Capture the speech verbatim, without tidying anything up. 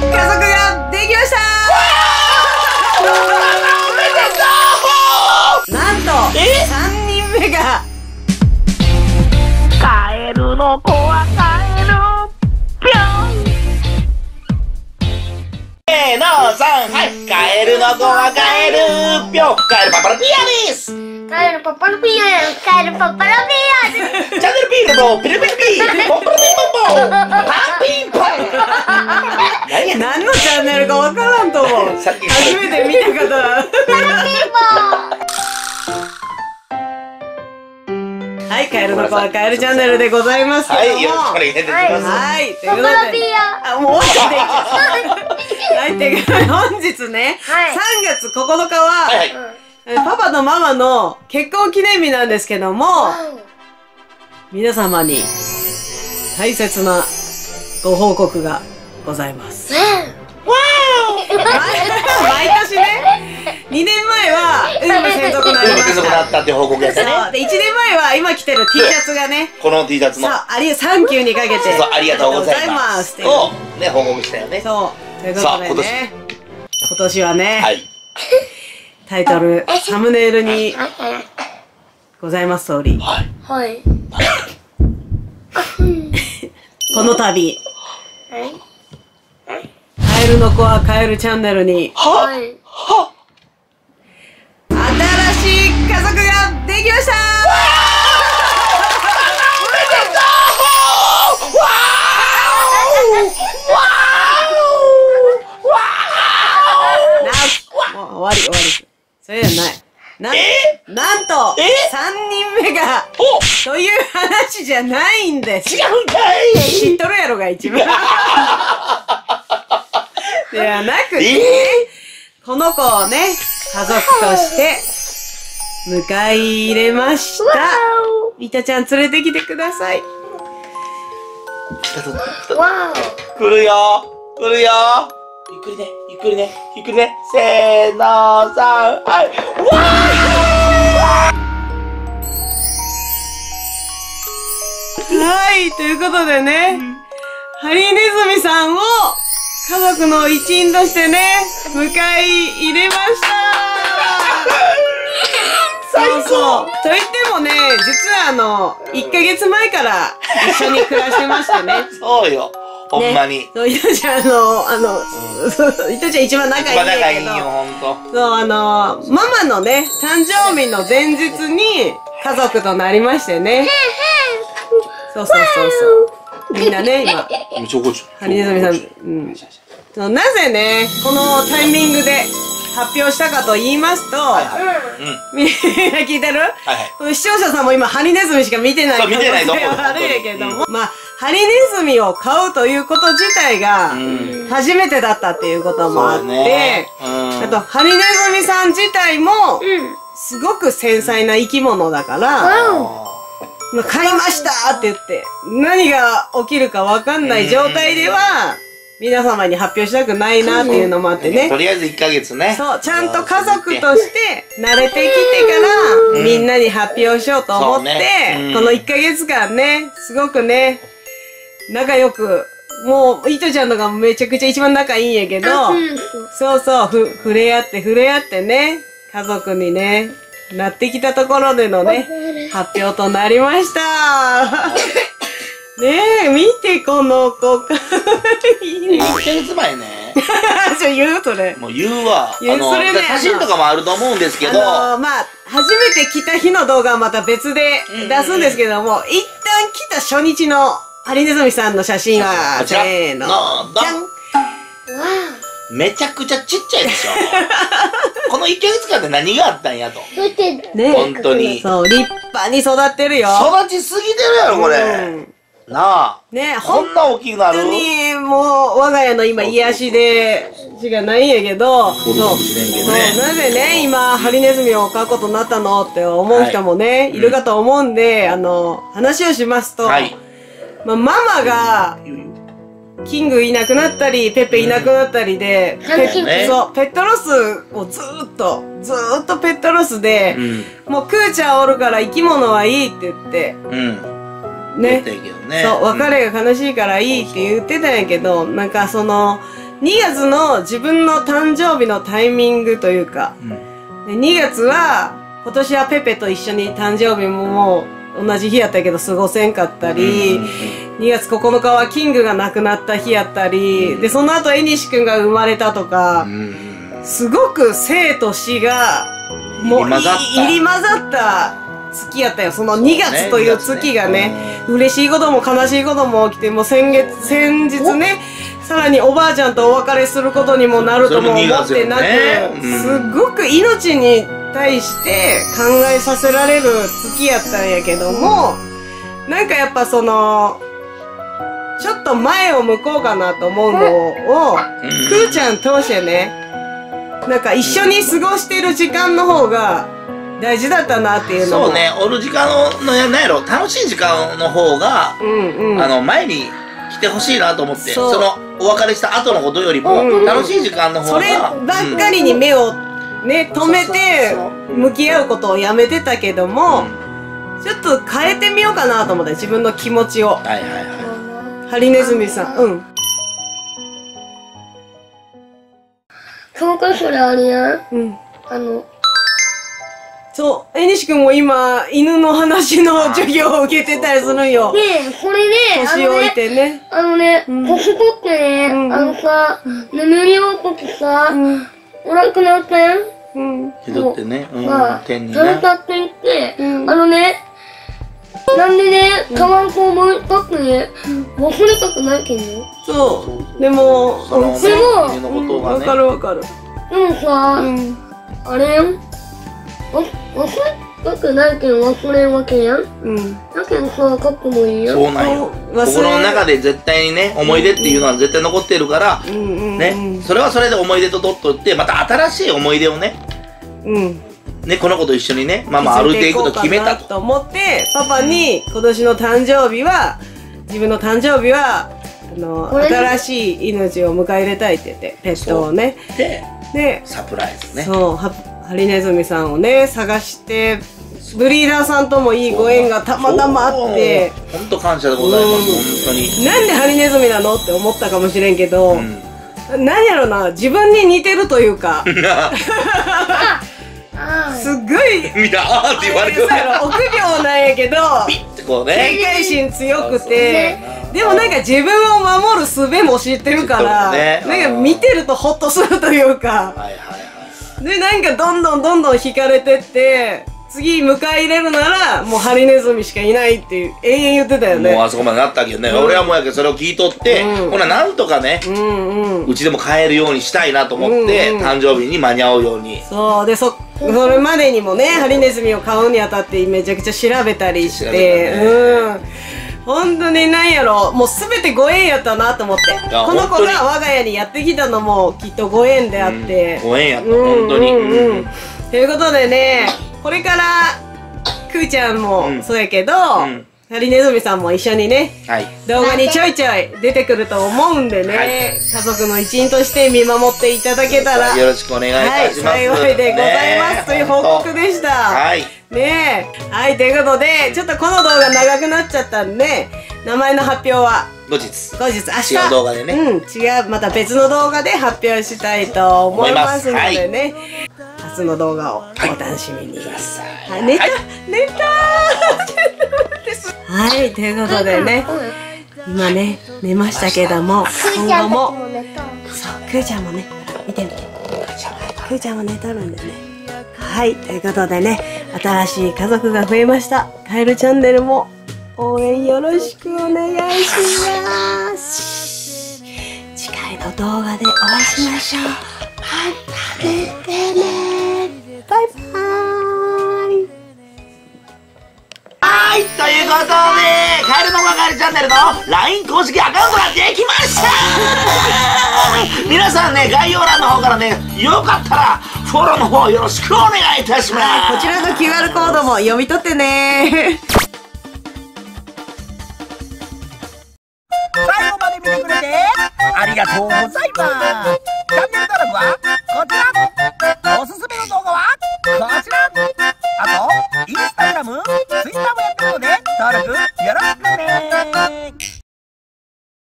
ができましたおめでとう。 なんとさんにんめがカエルの子はカエルぴょん。せーのさん、はい、カエルの子はカエルぴょん。カエルパパのピアです。 カエルパパのピアカエルパパのピアです。 チャンネルピールのピルピルピーポンポンピンポンポンパンピンポン。何や何のチャンネルかわからんと思う。 さっき初めて見た方ははい、カエルの子はカエルチャンネルでございますけども、 はい、よろしくお願いいたします。 はい、ということで、 パパのピアあ、もう終わっていいはい、ということで本日ね、 はいさんがつここのかは、 はいはい。 えパパとママの結婚記念日なんですけども、皆様に大切なご報告がございます。毎年ね、にねんまえは運が専属になりま運が専属した。 になったって報告やったね。 そう。で、いちねんまえは今着てる T シャツがね、 この T シャツの。 そう、ありサンキューにかけて、 そう、ありがとうございます。 っていうをね、報告したよね。 そう。ということでさあ今年ね、今年はね、 はい。 タイトル、サムネイルにございます通り、 はい。 はい。 この度、 はい。 カエルの子はカエルチャンネルに、 ははい。 は新しい家族ができましたおめでとう。わーわーわな、もう終わり終わり。それじゃない。な、 えなんと、 えさんにんめが、 ーおという話じゃないんです。 違うんかい。 知っとるやろが一番。ではなくて、 えこの子をね、家族として、迎え入れました。リタちゃん連れてきてください。 わ来るよ来るよ。ゆっくりね、ゆっくりね、ゆっくりね。せーの、さん、はい。わはい、ということでね、ハリネズミさんを家族の一員としてね、迎え入れました最そうそう。と言ってもね、実はあの、いっかげつまえから一緒に暮らしてましてね。 ーそうよ。ほんまに。 ね、そう、いとちゃん、あの、あの、そういとちゃん一番仲いいんまだやけど、 がいいよ、ほんと。 そう、あの、ママのね、誕生日の前日に家族となりましてね。そうそうそうそう。みんなね、今、 ちょこちょ。 ハリネズミさん、うん。そうなぜね、このタイミングで発表したかと言いますと、 はいはい。うん。 みんな聞いてる、 はいはい。 視聴者さんも今、ハリネズミしか見てないそう見てないと思う可能性はあるんやけども、まあ、ハリネズミを飼うということ自体が、 うん。 初めてだったっていうこともあっそうて、 ね。うん。 あと、ハリネズミさん自体も、 うん。 すごく繊細な生き物だから、まあ買いましたって言って、何が起きるかわかんない状態では、皆様に発表したくないなっていうのもあってねと。りあえずいっかげつね。 そう、ちゃんと家族として慣れてきてから、みんなに発表しようと思って、 そうねうんこのいっかげつかんね、すごくね、仲良く、もう、いとちゃんとかもめちゃくちゃ一番仲いいんやけど、そうそう、ふ、触れ合って触れ合ってね、家族にね、なってきたところでのね、発表となりました。ねえ、見てこの子かわいいね。 いっかげつまえね。 ちょ、言うそれ。 もう言うわ。 いやあの、 それね写真とかもあると思うんですけど、 あのー、まあ、初めて来た日の動画はまた別で出すんですけども、一旦来た初日のハリネズミさんの写真は、 こちらせーの。 のじゃん。 めちゃくちゃちっちゃいでしょ。このいっかげつかんで何があったんやと。 ね本当に。 そう、立派に育ってるよ。 育ちすぎてるやろ、これ。 うんなあ。 ねこ本んな大きくなる当に、もう、我が家の今、癒しで、しかないんやけど、そう。 そうかもしれんけそう、 どね。 なぜね、今、ハリネズミを飼うことになったのって思う人もね、いるかと思うんで、あの、話をしますと、 はい。 まあ、ママが、キングいなくなったり、ペッペいなくなったりで、 うんペキングねそう、ペットロスをずーっと、ずーっとペットロスでう、ん。 もうクーちゃんおるから生き物はいいって言って、 うん。 ね。 言ったけどね。 そう、別れが悲しいからいいって言ってたんやけど、なんかその、 にがつの自分の誕生日のタイミングというか、うん、にがつは、今年はペペと一緒に誕生日ももう同じ日やったけど過ごせんかったり、うん、にがつここのかはキングが亡くなった日やったり、うん、で、その後エニシ君が生まれたとか、うん、すごく生と死が、もう入り混ざった月やったよ。そのにがつという月がね、嬉しいことも悲しいことも起きて、もう先月、先日ね、さらにおばあちゃんとお別れすることにもなるとも思ってなく、すごく命に対して考えさせられる月やったんやけども、なんかやっぱその、ちょっと前を向こうかなと思うのを、くーちゃん通してね、なんか一緒に過ごしてる時間の方が大事だったなっていうのも。 そうね、おる時間の、なんやろ、楽しい時間の方が、うんうん、あの、前に来てほしいなと思って、そ, その、お別れした後のことよりも、楽しい時間の方が。そればっかりに目をね、止めて、向き合うことをやめてたけども、うん、ちょっと変えてみようかなと思って、自分の気持ちを。はいはいはい。ハリネズミさん、うん。 そうか、それあれやん。うん。あの、 そう、えにし君も今、犬の話の授業を受けてたりするんよ。 ねえ、これね、 年老いてね。 あのね、ここってね、あのさ、眠り王国さ、おらんくなったやん。 うん。ひどってね、うん、 天にね。さんたっていって、あのね、なんでね、かわんこ思いたくね、忘れたくないけど。 そう。でも、 でも、わかるわかる。 でもさ、あれん忘れたくないけど忘れんわけやん。うん。だけどさ、カップもいいよ。 そうなんよ。心の中で絶対にね、思い出っていうのは絶対残ってるから、ね、それはそれで思い出と取っとって、また新しい思い出をね、うん。ね、この子と一緒にね、ママ歩いていくと決めたと。 と思って、パパに今年の誕生日は、自分の誕生日は、あの、新しい命を迎え入れたいって言って、ペットをね。 で、で、サプライズね。 そう、ハリネズミさんをね、探して、ブリーダーさんともいいご縁がたまたまあって、 本当感謝でございます、本当に。 なんでハリネズミなのって思ったかもしれんけど、うん、何やろな、自分に似てるというか、すっごい、 見たあーって言われてる。 臆病なんやけど、 ピッてこうね。 警戒心強くて、でもなんか自分を守る術も知ってるから、ね、なんか見てるとホッとするというか、はいはいはい、で、なんかどんどんどんどん惹かれてって、次迎え入れるなら、もうハリネズミしかいないっていう、永遠言ってたよね。 もうあそこまでなったけどね。うん、俺はもうやけどそれを聞いとって、うん、ほらなんとかね、うんうん、うちでも買えるようにしたいなと思って、うんうん、誕生日に間に合うように。 そう、で、そ、それまでにもね、ハリネズミを買うにあたってめちゃくちゃ調べたりして、ね、うん。本当になんやろ、もうすべてご縁やったなと思って。この子が我が家にやってきたのもきっとご縁であって。 うん、ご縁やった、本当に。うんうん、 ということでね、これから、くーちゃんもそうやけど、うん、ハリネズミさんも一緒にね、はい、動画にちょいちょい出てくると思うんでね、はい、家族の一員として見守っていただけたら、 よろしくお願いいたします。 はい、幸いでございますという報告でした。はい。ねえ。はい、ということで、ちょっとこの動画長くなっちゃったんで、名前の発表は、 後日。 後日、明日。 違う動画でね。 うん、違う、また別の動画で発表したいと思いますのでね。初の動画をお楽しみに。はい、寝た、寝たーはい、ということでね、今ね、寝ましたけども、今後も、そう、くーちゃんもね、見てみて。くーちゃんも寝とるんでね。はい、ということでね、新しい家族が増えました。カエルチャンネルも応援よろしくお願いします。次回の動画でお会いしましょう。またねね。バイバーイ。 はい、ということで、カエルのわかりチャンネルの ライン 公式アカウントができました皆さんね、概要欄の方からね、よかったら、フォローの方よろしくお願いいたします。 こちらの キューアール コードも読み取ってね最後まで見てくれてありがとうございます。チャンネル登録はこちら。